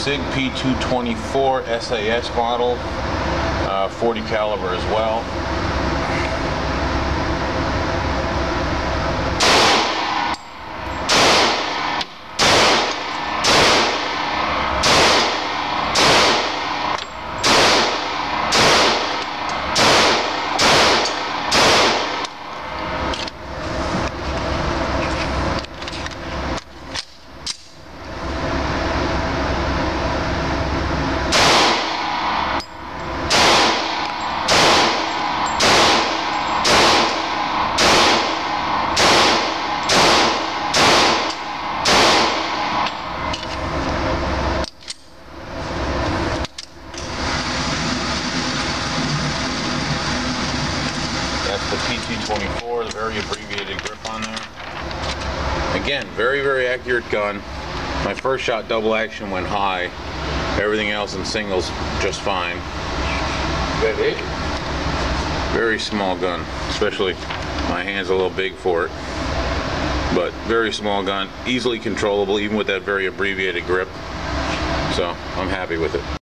SIG P224 SAS model, 40 caliber as well. That's the P224, the very abbreviated grip on there. Again, very, very accurate gun. My first shot double action went high. Everything else in singles just fine. Ready? Very small gun, especially my hand's a little big for it. But very small gun, easily controllable even with that very abbreviated grip. So I'm happy with it.